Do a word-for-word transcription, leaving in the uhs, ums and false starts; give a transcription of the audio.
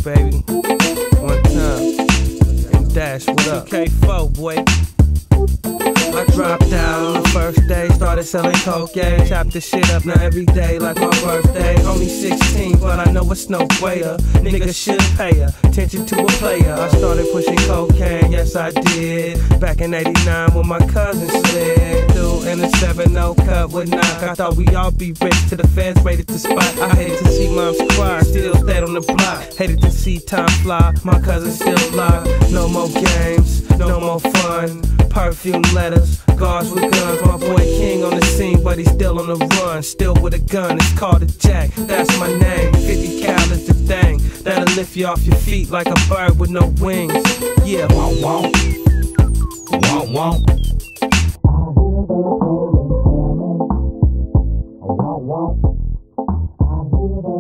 baby. One time. And Dash, what up? K four, boy. I dropped out on the first day, started selling cocaine, chopped the shit up now every day like my birthday. Only sixteen, but I know it's no waiter. Nigga should pay attention to a player. I started pushing cocaine, yes I did. Back in eighty-nine when my cousin slid through in a seven oh cut would knock. I thought we all be rich till the fans raided the spot. I hated to see mom's cry, still stayed on the block. Hated to see time fly, my cousin still locked. No more games, no more fun. Perfume letters, guards with guns. My boy King on the scene, but he's still on the run. Still with a gun, it's called a Jack. That's my name. fifty cal is the thing that'll lift you off your feet like a bird with no wings. Yeah, won't, won't, won't, won't. Won't, won't.